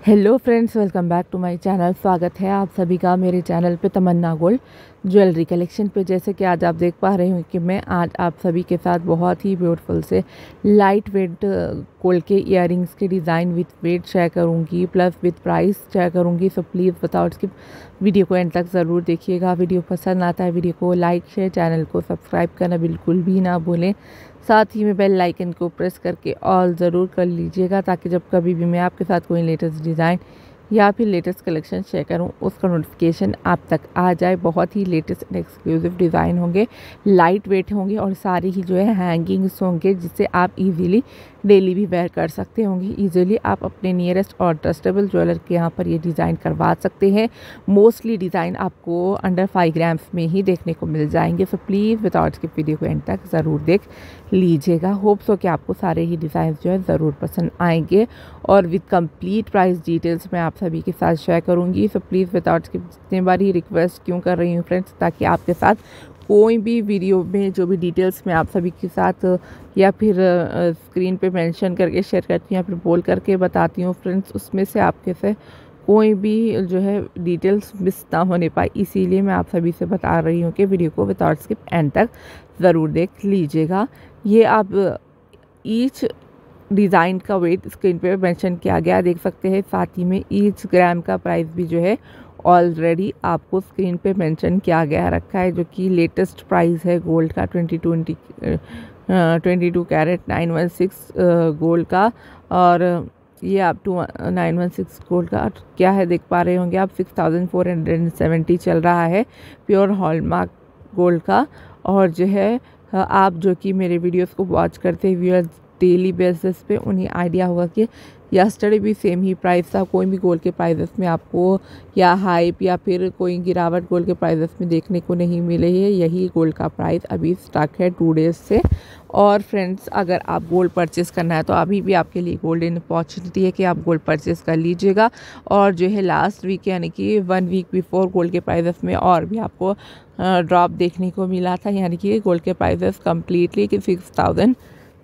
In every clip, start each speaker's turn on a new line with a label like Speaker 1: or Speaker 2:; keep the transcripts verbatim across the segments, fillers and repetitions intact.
Speaker 1: Hello friends, welcome back to my channel. स्वागत है आप सभी का मेरे चैनल पे तमन्ना गोल्ड ज्वेलरी कलेक्शन पे। जैसे कि आज आप देख पा रहे हैं कि मैं आज आप सभी के साथ बहुत ही ब्यूटीफुल से लाइट वेट गोल्ड के इयररिंग्स के डिज़ाइन विथ वेट शेयर करूंगी, प्लस विथ प्राइस शेयर करूंगी। सो प्लीज़ बताओ इसकी वीडियो को एंड तक ज़रूर देखिएगा। वीडियो पसंद आता है वीडियो को लाइक शेयर, चैनल को सब्सक्राइब करना बिल्कुल भी ना भूलें। साथ ही में बेल आइकन को प्रेस करके ऑल ज़रूर कर लीजिएगा, ताकि जब कभी भी मैं आपके साथ कोई लेटेस्ट डिज़ाइन या फिर लेटेस्ट कलेक्शन शेयर करूं उसका नोटिफिकेशन आप तक आ जाए। बहुत ही लेटेस्ट एंड एक्सक्लूसिव डिज़ाइन होंगे, लाइट वेट होंगे और सारे ही जो है हैंगिंग्स होंगे, जिससे आप इजीली डेली भी वेयर कर सकते होंगे। इजीली आप अपने नियरेस्ट और ट्रस्टेबल ज्वेलर के यहाँ पर ये डिज़ाइन करवा सकते हैं। मोस्टली डिज़ाइन आपको अंडर फाइव ग्राम्स में ही देखने को मिल जाएंगे। So please without skip video को एंड तक ज़रूर देख लीजिएगा। होप्स हो कि आपको सारे ही डिज़ाइन जो है ज़रूर पसंद आएंगे और विद कंप्लीट प्राइस डिटेल्स मैं आप सभी के साथ शेयर करूंगी। सो प्लीज़ विदाउट स्किप, जितने बार ही रिक्वेस्ट क्यों कर रही हूँ फ्रेंड्स, ताकि आपके साथ कोई भी वीडियो में जो भी डिटेल्स मैं आप सभी के साथ या फिर स्क्रीन पे मेंशन करके शेयर करती हूँ या फिर बोल करके बताती हूँ फ्रेंड्स, उसमें से आपके से कोई भी जो है डिटेल्स मिस ना होने पाए। इसीलिए मैं आप सभी से बता रही हूँ कि वीडियो को विदाउट स्किप एंड तक ज़रूर देख लीजिएगा। ये आप ईच डिज़ाइन का वेट स्क्रीन पे मेंशन किया गया देख सकते हैं। साथ ही में ईच ग्राम का प्राइस भी जो है ऑलरेडी आपको स्क्रीन पे मेंशन किया गया रखा है, जो कि लेटेस्ट प्राइस है गोल्ड का twenty twenty twenty two carat nine one six gold का। और ये आप two nine one six gold का क्या है देख पा रहे होंगे आप, six thousand four hundred seventy चल रहा है प्योर हॉलमार्क गोल्ड का। और जो है आप जो कि मेरे वीडियोस को वॉच करते व्यूअर्स डेली बेसिस पे, उन्हें आइडिया होगा कि यस्टरडे भी सेम ही प्राइस था। कोई भी गोल्ड के प्राइसेस में आपको या हाइप या फिर कोई गिरावट गोल्ड के प्राइसेस में देखने को नहीं मिले है। यही गोल्ड का प्राइस अभी स्टक है टू डेज से। और फ्रेंड्स, अगर आप गोल्ड परचेस करना है तो अभी भी आपके लिए गोल्डन अपॉर्चुनिटी है कि आप गोल्ड परचेस कर लीजिएगा। और जो है लास्ट वीक यानी कि वन वीक बिफोर गोल्ड के प्राइसेस में और भी आपको ड्रॉप देखने को मिला था, यानी कि गोल्ड के प्राइसेस कम्प्लीटली कि six thousand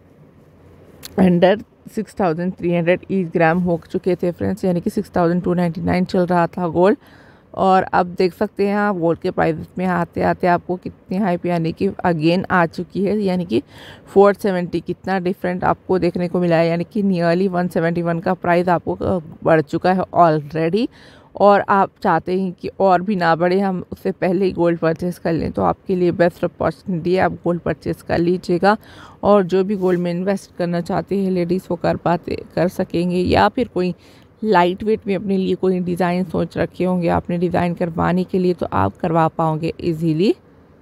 Speaker 1: under six thousand three hundred each gram हो चुके थे फ्रेंड्स, यानी कि six thousand two ninety nine चल रहा था गोल्ड। और अब देख सकते हैं आप गोल्ड के प्राइसेस में आते आते आपको कितनी हाइप यानी कि अगेन आ चुकी है, यानी कि फोर सेवेंटी कितना डिफरेंट आपको देखने को मिला है, यानी कि नियरली वन सेवेंटी वन का प्राइस आपको बढ़ चुका है ऑलरेडी। और आप चाहते हैं कि और भी ना बढ़े, हम उससे पहले ही गोल्ड परचेस कर लें, तो आपके लिए बेस्ट अपॉर्चुनिटी है, आप गोल्ड परचेस कर लीजिएगा। और जो भी गोल्ड में इन्वेस्ट करना चाहते हैं लेडीज़ वो कर पाते कर सकेंगे, या फिर कोई लाइट वेट में अपने लिए कोई डिज़ाइन सोच रखे होंगे आपने डिज़ाइन करवाने के लिए, तो आप करवा पाओगे इजीली।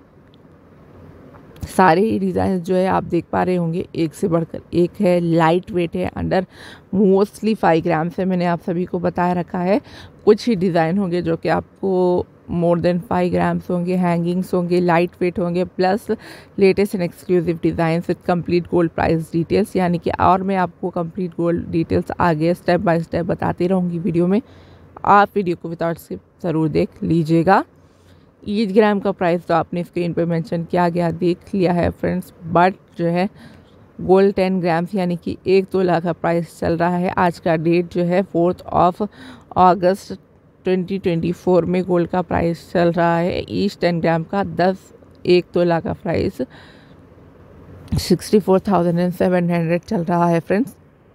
Speaker 1: सारे ही डिज़ाइन जो है आप देख पा रहे होंगे एक से बढ़कर एक है, लाइट वेट है, अंडर मोस्टली फाइव ग्राम से मैंने आप सभी को बताया रखा है। कुछ ही डिज़ाइन होंगे जो कि आपको मोर देन फाइव ग्राम्स होंगे, हैंगिंग्स होंगे, लाइट वेट होंगे, plus latest and exclusive design with complete gold price details, यानी कि और मैं आपको कंप्लीट गोल्ड डिटेल्स आगे स्टेप बाय स्टेप बताती रहूँगी वीडियो में। आप वीडियो को विदाउट स्किप ज़रूर देख लीजिएगा। ईच ग्राम का प्राइस तो आपने स्क्रीन पे मेंशन किया गया देख लिया है फ्रेंड्स, बट जो है गोल्ड टेन ग्राम्स यानी कि एक तोला का प्राइस चल रहा है। आज का डेट जो है fourth of August twenty twenty four में गोल्ड का प्राइस चल रहा है ईच टेन ग्राम का दस एक तोला का price sixty four thousand and seven hundred चल रहा है फ्रेंड्स।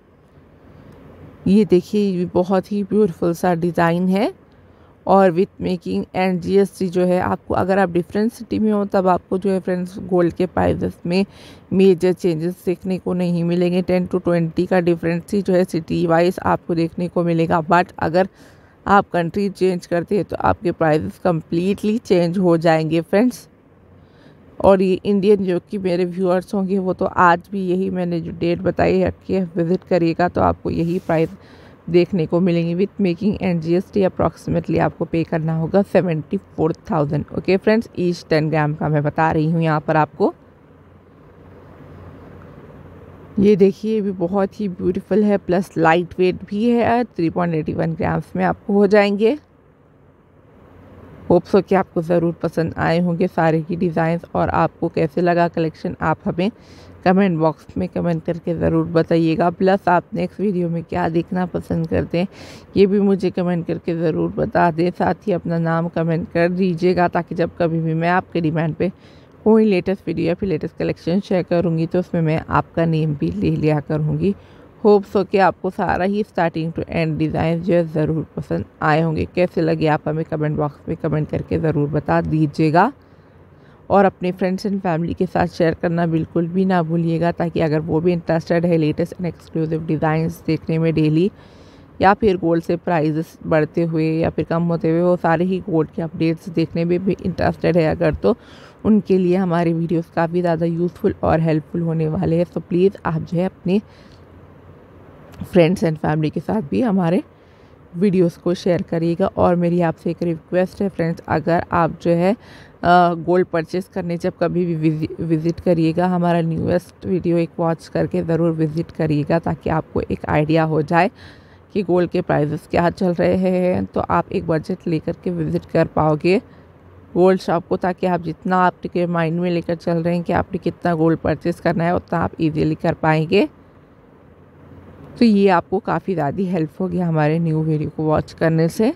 Speaker 1: ये देखिए, ये बहुत ही ब्यूटीफुल सा डिज़ाइन है और विथ मेकिंग एंड जीएसटी जो है आपको, अगर आप डिफरेंट सिटी में हो तब आपको जो है फ्रेंड्स गोल्ड के प्राइसेस में मेजर चेंजेस देखने को नहीं मिलेंगे। टेन टू ट्वेंटी का डिफरेंस ही जो है सिटी वाइज आपको देखने को मिलेगा। बट अगर आप कंट्री चेंज करते हैं तो आपके प्राइसेस कम्प्लीटली चेंज हो जाएंगे फ्रेंड्स। और ये इंडियन जो कि मेरे व्यूअर्स होंगे वो तो आज भी यही मैंने जो डेट बताई रखी है विज़िट करिएगा तो आपको यही प्राइस देखने को मिलेंगे। With making and GST approximately आपको पे करना होगा seventy four thousand. Okay friends, each ten gram का मैं बता रही हूँ यहाँ पर आपको। ये देखिए, भी बहुत ही ब्यूटीफुल है, प्लस लाइट वेट भी है, three point eighty one grams में आपको हो जाएंगे। होप सो कि आपको ज़रूर पसंद आए होंगे सारे ही डिज़ाइंस, और आपको कैसे लगा कलेक्शन आप हमें कमेंट बॉक्स में कमेंट करके ज़रूर बताइएगा। प्लस आप नेक्स्ट वीडियो में क्या देखना पसंद करते हैं ये भी मुझे कमेंट करके ज़रूर बता दें। साथ ही अपना नाम कमेंट कर दीजिएगा ताकि जब कभी भी मैं आपके डिमांड पे कोई लेटेस्ट वीडियो या फिर लेटेस्ट कलेक्शन शेयर करूँगी तो उसमें मैं आपका नेम भी ले लिया करूँगी। होप सो कि आपको सारा ही स्टार्टिंग टू एंड डिज़ाइन जो है ज़रूर पसंद आए होंगे। कैसे लगे आप हमें कमेंट बॉक्स में कमेंट करके ज़रूर बता दीजिएगा, और अपने फ्रेंड्स एंड फैमिली के साथ शेयर करना बिल्कुल भी ना भूलिएगा, ताकि अगर वो भी इंटरेस्टेड है लेटेस्ट एंड एक्सक्लूसिव डिज़ाइंस देखने में डेली, या फिर गोल्ड से प्राइजेस बढ़ते हुए या फिर कम होते हुए, वो सारे ही गोल्ड के अपडेट्स देखने में भी इंटरेस्टेड है अगर, तो उनके लिए हमारे वीडियोस काफ़ी ज़्यादा यूज़फुल और हेल्पफुल होने वाले हैं। तो प्लीज़ आप जो है अपने फ्रेंड्स एंड फैमिली के साथ भी हमारे वीडियोस को शेयर करिएगा। और मेरी आपसे एक रिक्वेस्ट है फ्रेंड्स, अगर आप जो है गोल्ड परचेस करने जब कभी भी विज़िट करिएगा, हमारा न्यूएस्ट वीडियो एक वॉच करके ज़रूर विज़िट करिएगा, ताकि आपको एक आइडिया हो जाए कि गोल्ड के प्राइसेस क्या चल रहे हैं। तो आप एक बजट लेकर के विज़िट कर पाओगे गोल्ड शॉप को, ताकि आप जितना आपके माइंड में लेकर चल रहे हैं कि आपने कितना गोल्ड परचेस करना है उतना आप इजीली कर पाएंगे। तो ये आपको काफ़ी ज़्यादा हेल्प होगी हमारे न्यू वीडियो को वॉच करने से।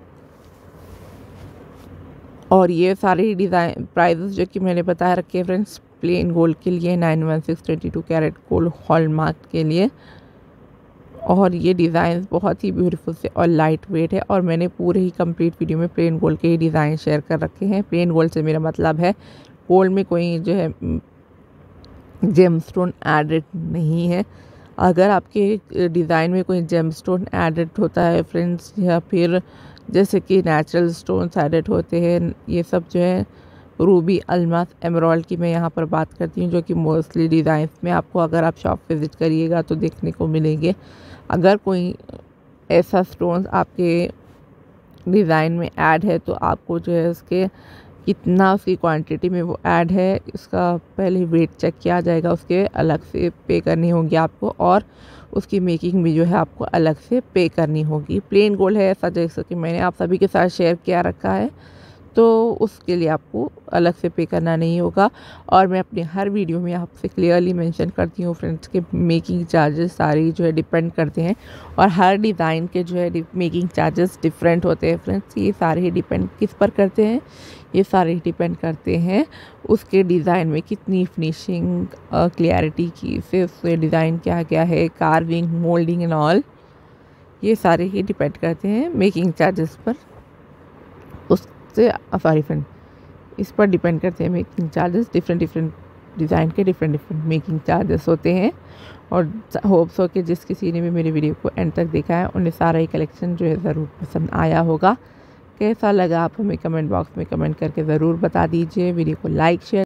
Speaker 1: और ये सारे डिज़ाइन प्राइजेस जो कि मैंने बता रखे हैं फ्रेंड्स, प्लेन गोल्ड के लिए nine one six twenty two carat gold hallmark के लिए, और ये डिज़ाइन बहुत ही ब्यूटीफुल से और लाइट वेट है। और मैंने पूरे ही कंप्लीट वीडियो में प्लेन गोल्ड के ही डिज़ाइन शेयर कर रखे हैं। प्लेन गोल्ड से मेरा मतलब है गोल्ड में कोई जो है जेमस्टोन एडेड नहीं है। अगर आपके डिज़ाइन में कोई जेमस्टोन एडेड होता है फ्रेंड्स, या फिर जैसे कि नेचुरल स्टोन्स एडेड होते हैं, ये सब जो है रूबी, अलमास, एमराल्ड की मैं यहाँ पर बात करती हूँ, जो कि मोस्टली डिज़ाइंस में आपको अगर आप शॉप विज़िट करिएगा तो देखने को मिलेंगे। अगर कोई ऐसा स्टोन्स आपके डिज़ाइन में ऐड है तो आपको जो है उसके कितना उसकी क्वांटिटी में वो ऐड है इसका पहले वेट चेक किया जाएगा, उसके अलग से पे करनी होगी आपको, और उसकी मेकिंग भी जो है आपको अलग से पे करनी होगी। प्लेन गोल्ड है ऐसा जैसा कि मैंने आप सभी के साथ शेयर किया रखा है, तो उसके लिए आपको अलग से पे करना नहीं होगा। और मैं अपने हर वीडियो में आपसे क्लियरली मेंशन करती हूँ फ्रेंड्स के मेकिंग चार्जेस सारे जो है डिपेंड करते हैं, और हर डिज़ाइन के जो है मेकिंग चार्जेस डिफरेंट होते हैं फ्रेंड्स। ये सारे ही डिपेंड किस पर करते हैं, ये सारे ही डिपेंड करते हैं उसके डिज़ाइन में कितनी फिनिशिंग क्लियरिटी की से उसके डिज़ाइन क्या क्या है, कार्विंग, मोल्डिंग एंड ऑल, ये सारे ही डिपेंड करते हैं मेकिंग चार्जेस पर। उससे सॉरी फ्रेंड इस पर डिपेंड करते हैं making charges. Different different design के डिफरेंट डिफरेंट मेकिंग चार्जेस होते हैं। और होप सो कि जिस किसी ने भी मेरे वीडियो को एंड तक देखा है उन्हें सारा ही कलेक्शन जो है ज़रूर पसंद आया होगा। कैसा लगा आप हमें कमेंट बॉक्स में कमेंट करके ज़रूर बता दीजिए। वीडियो को लाइक शेयर